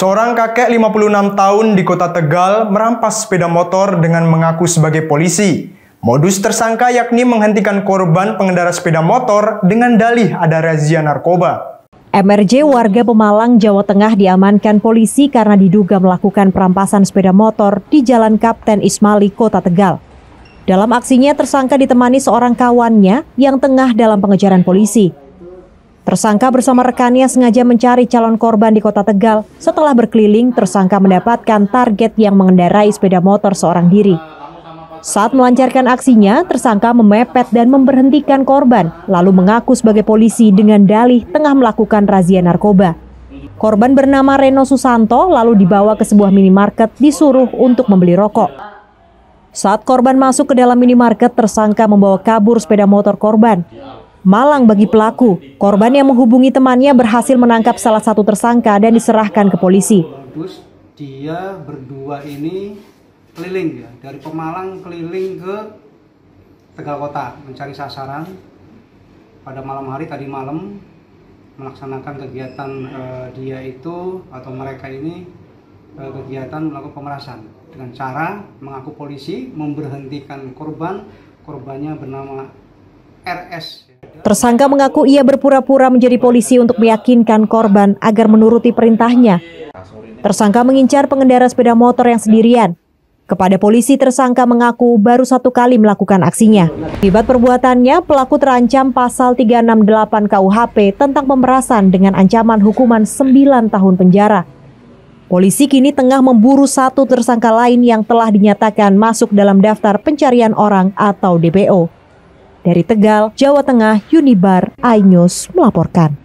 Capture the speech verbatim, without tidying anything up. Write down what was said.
Seorang kakek lima puluh enam tahun di Kota Tegal merampas sepeda motor dengan mengaku sebagai polisi. Modus tersangka yakni menghentikan korban pengendara sepeda motor dengan dalih ada razia narkoba. M R J warga Pemalang, Jawa Tengah diamankan polisi karena diduga melakukan perampasan sepeda motor di Jalan Kapten Ismali, Kota Tegal. Dalam aksinya, tersangka ditemani seorang kawannya yang tengah dalam pengejaran polisi. Tersangka bersama rekannya sengaja mencari calon korban di Kota Tegal. Setelah berkeliling, tersangka mendapatkan target yang mengendarai sepeda motor seorang diri. Saat melancarkan aksinya, tersangka memepet dan memberhentikan korban, lalu mengaku sebagai polisi dengan dalih tengah melakukan razia narkoba. Korban bernama Reno Susanto lalu dibawa ke sebuah minimarket disuruh untuk membeli rokok. Saat korban masuk ke dalam minimarket, tersangka membawa kabur sepeda motor korban. Malang bagi pelaku, korban yang menghubungi temannya berhasil menangkap salah satu tersangka dan diserahkan ke polisi. Terus dia berdua ini keliling ya, dari Pemalang keliling ke Tegal Kota mencari sasaran. Pada malam hari tadi malam melaksanakan kegiatan eh, dia itu atau mereka ini eh, kegiatan melakukan pemerasan dengan cara mengaku polisi, memberhentikan korban. Korbannya bernama R S. Tersangka mengaku ia berpura-pura menjadi polisi untuk meyakinkan korban agar menuruti perintahnya. Tersangka mengincar pengendara sepeda motor yang sendirian. Kepada polisi, tersangka mengaku baru satu kali melakukan aksinya. Akibat perbuatannya, pelaku terancam pasal tiga enam delapan K U H P tentang pemerasan dengan ancaman hukuman sembilan tahun penjara. Polisi kini tengah memburu satu tersangka lain yang telah dinyatakan masuk dalam daftar pencarian orang atau D P O. Dari Tegal, Jawa Tengah, Unibar, iNews melaporkan.